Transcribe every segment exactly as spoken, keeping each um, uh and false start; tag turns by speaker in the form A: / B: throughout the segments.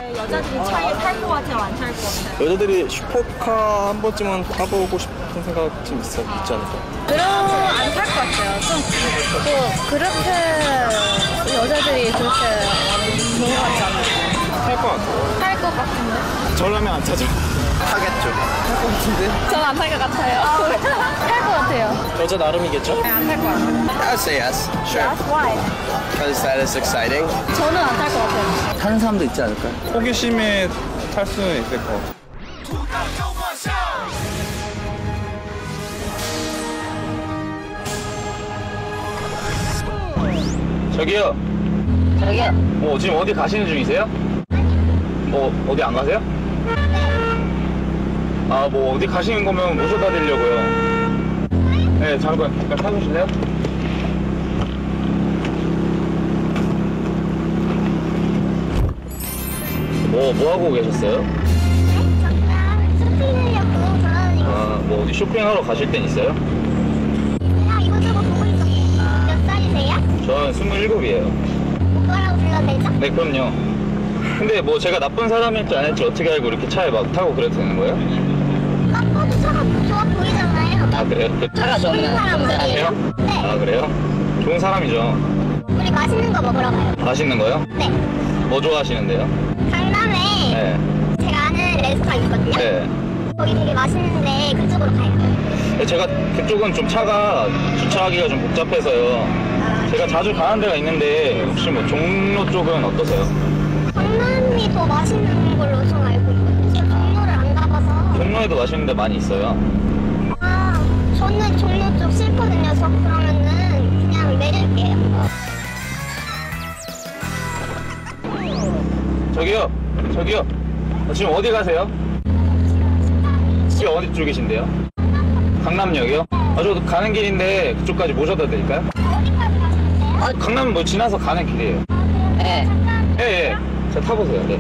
A: 여자들이 차에 탈 것 같아요? 안 탈 것 같아요?
B: 여자들이 슈퍼카 한 번쯤은 타보고 싶은 생각 좀 있어, 있지 않을까?
A: 그럼 안 탈 것 같아요. 좀 또 그렇게 여자들이 그렇게 좋은 것 같지 않아요?
B: 탈 것 같아요.
A: 탈 것 같은데?
B: 저라면 안 타죠. 타겠죠. 탈 것 같은데?
A: 저는 안 탈 것 같아요. 탈 것 같아요.
B: 여자 나름이겠죠?
A: 네, 안 탈 것 같아요.
C: I'd say yes. Sure.
A: That's why.
C: Because that is exciting.
A: 저는 안 탈 것 같아요.
C: 타는 사람도 있지 않을까요?
B: 호기심에 탈 수는 있을 것 같아요. 저기요.
D: 저기요.
B: 뭐 지금 어디 가시는 중이세요? 뭐 어디 안 가세요? 아, 뭐 어디 가시는 거면 모셔다 드리려고요. 네, 잠깐 잠깐 타주실래요? 뭐, 뭐 하고 계셨어요?
E: 잠깐 쇼핑하려고 돌아다니고
B: 아, 뭐 어디 쇼핑하러 가실 땐 있어요?
E: 그냥 이것저것 보고 있었어요. 몇 살이세요?
B: 저는 스물일곱이에요.
E: 오빠라고 불러도 되죠?
B: 네, 그럼요. 근데 뭐 제가 나쁜 사람일지 아닐지 어떻게 알고 이렇게 차에 막 타고 그래도 되는 거예요?
E: 딱 봐도 차가 좋아 보이잖아요.
B: 아, 그래요? 그-
D: 차가 좋으면 좋은 사람이에요?
B: 아세요?
E: 네.
B: 아, 그래요? 좋은 사람이죠.
E: 우리 맛있는 거 먹으러 가요.
B: 맛있는 거요?
E: 네.
B: 뭐 좋아하시는데요?
E: 강남에
B: 네.
E: 제가 아는 레스토랑 있거든요.
B: 네.
E: 거기 되게 맛있는데 그쪽으로 가요.
B: 네, 제가 그쪽은 좀 차가 주차하기가 좀 복잡해서요. 제가 자주 가는 데가 있는데 혹시 뭐 종로 쪽은 어떠세요?
E: 강남이 더 맛있는 걸로 좀 알고 있거든요. 저 종로를 안 가봐서.
B: 종로에도 맛있는 데 많이 있어요.
E: 아, 저는 종로 쪽 싫거든요. 저 그러면은 그냥 내릴게요.
B: 저기요, 저기요. 어, 지금 어디 가세요? 지금 어디 쪽이신데요? 강남역이요? 아, 저 가는 길인데 그쪽까지 모셔다 드릴까요?
E: 어디까지 가시는데요?
B: 아, 강남 뭐 지나서 가는 길이에요.
D: 네.
B: 예, 예. 자, 타보세요. 네.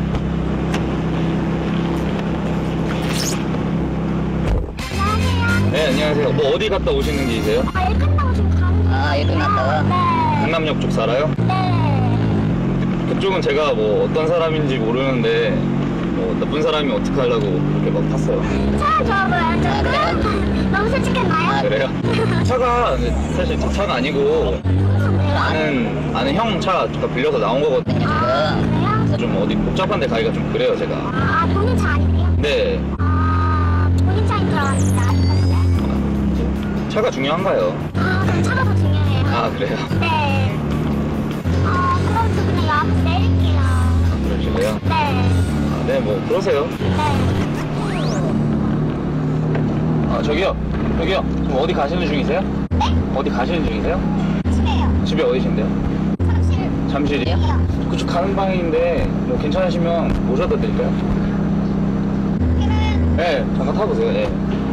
E: 안녕하세요.
B: 네, 안녕하세요. 뭐 어디 갔다 오시는 길이세요?
E: 아, 일 끝나고 지금 가는 거.
D: 아, 일 끝났다고요?
E: 네.
B: 강남역 쪽 살아요?
E: 네.
B: 그쪽은 제가 뭐 어떤 사람인지 모르는데 뭐 나쁜 사람이 어떻게 하려고 그렇게 막 탔어요.
E: 차 좋아 보여요.
D: 아, 그래요?
E: 조금. 너무 솔직했나요?
B: 그래요? 차가 사실 제 차가 아니고 아는 아는 형 차 빌려서 나온 거거든요.
E: 아, 그래요?
B: 좀 어디 복잡한 데 가기가 좀 그래요, 제가.
E: 아, 본인 차 아니세요?
B: 네.
E: 아, 본인 차인 줄 알았는데 아니었어요?
B: 차가 중요한가요?
E: 아, 그럼 차가 더 중요해요.
B: 아, 그래요?
E: 네. 아, 그럼 저 그냥 요 앞에 내릴게요.
B: 그러실래요?
E: 네.
B: 아, 네, 뭐 그러세요.
E: 네.
B: 아, 저기요. 저기요. 지금 어디 가시는 중이세요?
E: 네?
B: 어디 가시는 중이세요?
E: 집에요.
B: 집이 어디신데요?
E: 잠실.
B: 잠실이요?
E: 요
B: 그쪽 가는 방인데 뭐 괜찮으시면 모셔다 드릴까요?
E: 여기는
B: 네, 잠깐 타보세요. 네.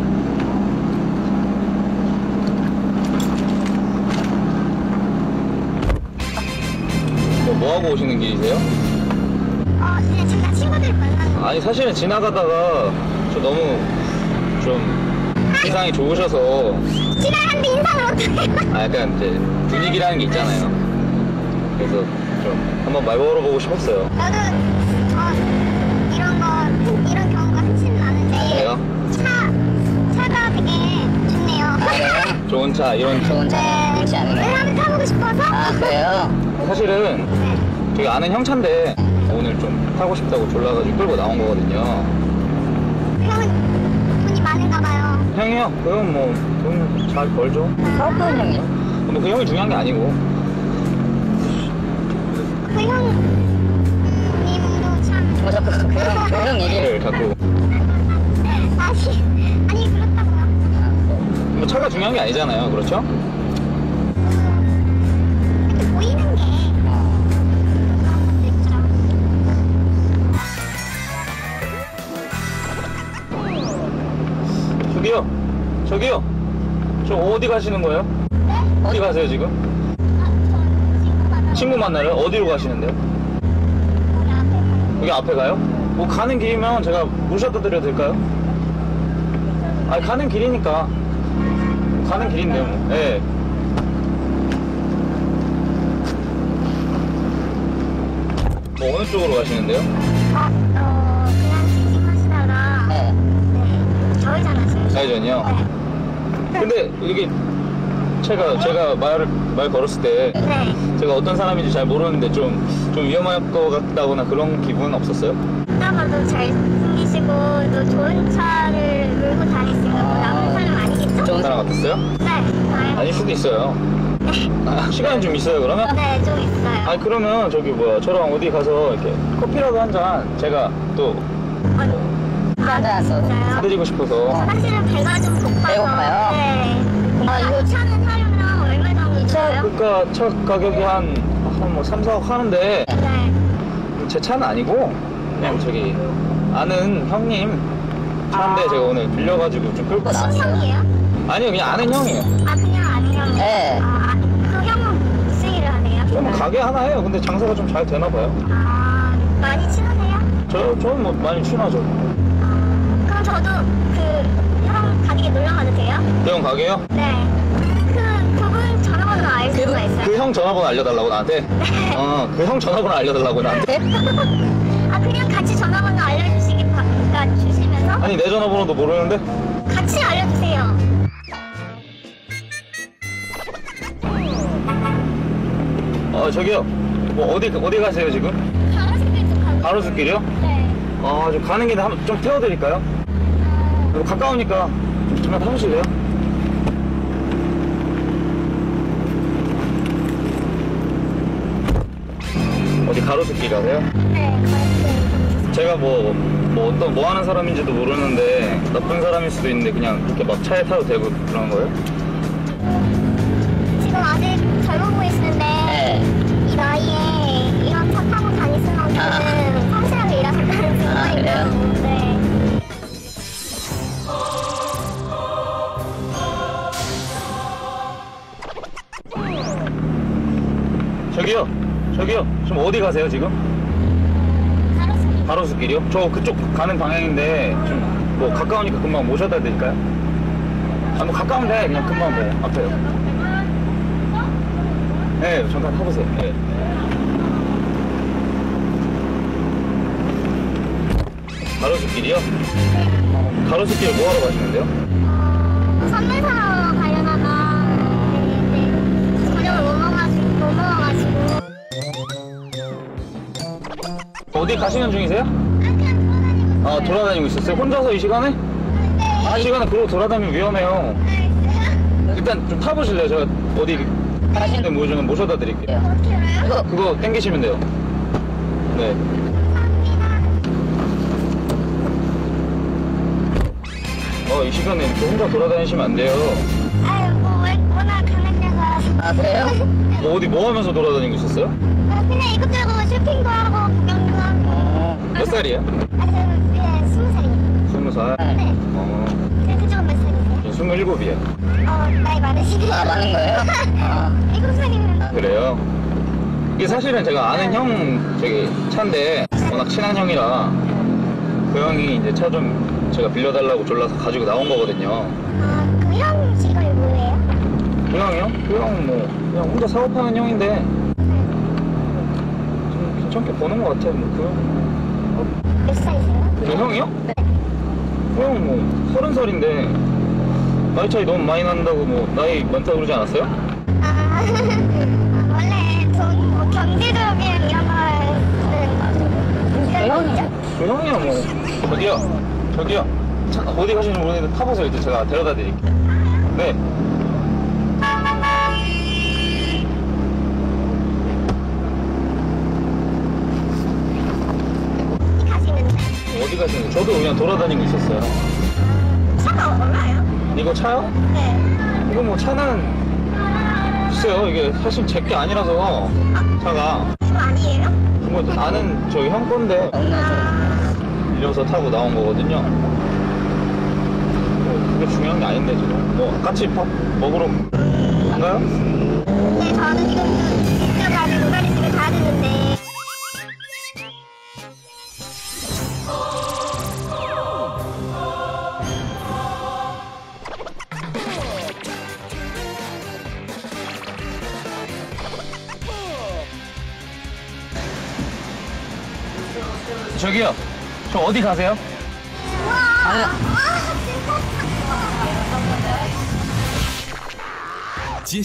B: 뭐, 뭐 하고 오시는 길이세요?
E: 어, 그냥 잠깐 친구들 만나는
B: 아니, 사실은 지나가다가 저 너무 좀 인상이 좋으셔서
E: 지나갔는데 인사를 못해요.
B: 아, 약간 이제 분위기라는 게 있잖아요. 그래서 좀 한번 말 걸어보고 싶었어요.
E: 저도 어, 이런 거 이런 경우가 흔치는 않은데
B: 그래요?
E: 차 차가 되게 좋네요.
B: 좋은 차, 이런 차.
D: 좋은 차.
E: 네.
D: 그렇지 않나요?
E: 왜냐면 타보고 싶어서.
D: 아, 그래요?
B: 사실은
E: 네.
B: 저기 아는 형 차인데 오늘 좀 타고 싶다고 졸라가지고 끌고 나온 거거든요.
E: 형은 돈이 많은가 봐요.
B: 형이요? 그럼 뭐 돈 잘 벌죠.
D: 사업하는 형이요?
B: 뭐 그 형이 중요한 게 아니고.
E: 그 형님도 참.
D: 뭐 자꾸 그 형, 그 형 얘기를.
B: 를 자꾸
E: 아니 아니 그렇다고요.
B: 뭐 차가 중요한 게 아니잖아요. 그렇죠?
E: 이렇게 보이는 게 그런 것도 있더라고요.
B: 저기요. 저기요. 저 어디 가시는 거예요?
E: 네?
B: 어디 가세요 지금?
E: 아, 저 친구 만나러
B: 친구 만나러 어디로 가시는데요?
E: 여기 앞에 가요.
B: 여기 앞에 가요? 뭐 가는 길이면 제가 모셔다 드려도 될까요? 아니 가는 길이니까 가는 길인데요 뭐. 네. 뭐 어느 쪽으로 가시는데요?
E: 어, 어, 그냥 심심하시다가
D: 네.
E: 네, 좌회전하시면 돼요.
B: 좌회전이요?
E: 네.
B: 근데 이게 제가 제가 말 말 걸었을 때
E: 네.
B: 제가 어떤 사람인지 잘 모르는데 좀 좀 위험할 것 같다거나 그런 기분 없었어요?
E: 아마도 잘생기시고 또 좋은 차를 몰고 다니시는 뭐 나쁜 사람 아니겠죠?
D: 좋은
B: 사람 같았어요?
E: 네. 다행히.
B: 아닐 수도 있어요. 아, 시간이 좀 있어요 그러면?
E: 네, 좀 있어요.
B: 아니 그러면 저기 뭐야 저랑 어디 가서 이렇게 커피라도 한 잔 제가 또
E: 아니,
D: 앉아서.
E: 진짜요?
B: 사드리고 싶어서.
E: 사실은 배가 좀 고파서.
D: 배고파요?
E: 네.
D: 아, 이거
E: 아, 차는 하려면 얼마 정도 들어요?
B: 그러니까 차 가격이 한 한 뭐 삼, 사억 하는데
E: 네.
B: 제 차는 아니고 그냥 저기 아는 형님 차인데 제가 오늘 빌려가지고 좀 끌고 나왔어요.
E: 친형이에요?
B: 아니요 그냥 아는 형이에요.
E: 아, 그냥 아는 형이요?
D: 네.
E: 아, 그 형은 무슨 일을 하네요?
B: 좀 가게 하나 해요. 근데 장사가 좀 잘 되나 봐요.
E: 아, 많이 친하세요?
B: 저 저는 뭐 많이 친하죠.
E: 그럼 저도 그 형 가게에 놀러 가도 돼요?
B: 그 형 가게요?
E: 네. 그, 그분 전화번호 알 수가 있어요?
B: 그 형 전화번호 알려달라고 나한테?
E: 네.
B: 어, 그 형 전화번호 알려달라고 나한테?
E: 아, 그냥 같이 전화번호 알려주시기 바, 그러니까 주시면서
B: 아니 내 전화번호도 모르는데?
E: 같이 알려주세요.
B: 어 저기요. 뭐 어디 어디 가세요 지금?
E: 가로수길 쪽 가고.
B: 가로수길이요?
E: 네.
B: 아, 좀 가는 길에 한- 좀 태워드릴까요? 뭐 가까우니까 좀 잠깐 타보실래요? 어디 가로수길 가세요?
E: 네, 가로수길.
B: 제가 뭐, 뭐 어떤 뭐 하는 사람인지도 모르는데 나쁜 사람일 수도 있는데 그냥 그렇게 막 차에 타도 되고 그런 거예요?
E: 지금 아직 젊어 보이시는데
D: 네.
E: 이 나이에 이런 차 타고 다니시는 만큼
D: 아.
E: 성실하게 일하셨다는 증거이죠.
D: 아, 그래요?
E: 네.
B: 저기요, 저기요. 지금 어디 가세요 지금?
E: 가로수길.
B: 가로수길이요? 저 그쪽 가는 방향인데 좀 뭐 가까우니까 금방 모셔다 드릴까요? 아, 뭐 가까우면 돼. 그냥 금방 뭐 앞에요. 네, 잠깐 타보세요. 네. 가로수길이요? 가로수길 뭐 하러 가시는데요?
E: 어, 선물 사러 가려다가 네, 네. 저녁을 못 먹어가지고 못 먹어가지고
B: 어디 가시는 중이세요?
E: 아, 그냥 돌아다니고
B: 아, 돌아다니고 있었어요? 혼자서 이 시간에?
E: 있는데
B: 아, 이 시간에 그러고 돌아다니면 위험해요. 일단 좀 타보실래요? 제가 어디 가시는데 모시면 모셔다 드릴게요.
E: 어떻게 알아요?
D: 이거
B: 그거 땡기시면 돼요. 네. 어, 이 시간에 이렇게 혼자 돌아다니시면 안 돼요.
E: 아유, 뭐 워- 워낙 강남자가
D: 아, 그래요?
B: 뭐 어디 뭐 하면서 돌아다니고 있었어요?
E: 어, 그냥 이것저것 쇼핑도 하고 구경도 하고
D: 어.
B: 몇 살이에요?
E: 아, 저 네, 스무 살입니다.
B: 스무 살?
E: 네.
B: 어,
E: 네, 그쪽은 몇 살이세요?
B: 저 스물일곱이에요.
E: 어, 나이 많으시네요.
D: 아, 많은 거예요? 아.
E: 일곱 살이면
B: 그래요? 이게 사실은 제가 아는 형 저기 차인데 워낙 친한 형이라 그 형이 이제 차 좀 제가 빌려달라고 졸라서 가지고 나온 거거든요.
E: 아, 그 형 직업이 뭐예요?
B: 그 형이요? 그 형은 뭐 그냥 혼자 사업하는 형인데 좀 괜찮게 버는 것 같아요. 뭐그 형.
E: 몇 살이세요?
B: 그 형이요? 그 형은 뭐 서른 살인데 나이 차이 너무 많이 난다고 뭐 나이 많다고 그러지 않았어요?
E: 아, 원래 돈, 뭐 경제적인 이런 거는
D: 형이요?
B: 그 형이야 뭐 저기요 저기요 차, 어디 가시는지 모르겠는데 타보세요. 이제 제가 데려다 드릴게요. 네.
E: 가시는데
B: 어디 가시는지 저도 그냥 돌아다니고 있었어요.
E: 차가 얼마예요?
B: 이거 차요?
E: 네.
B: 이거 뭐 차는 글쎄요 이게 사실 제 게 아니라서 차가
E: 이거 아니에요?
B: 뭐 나는 저기 형 건데
E: 아,
B: 빌려서 타고 나온 거거든요. 뭐 그게 중요한 게 아닌데 지금 뭐 같이 밥 먹으러 간가요?
E: 네, 저는 지금 직접 가는 노가리 집에 가야 되는데
B: 저기요. 저 어디 가세요?
E: 와, 아,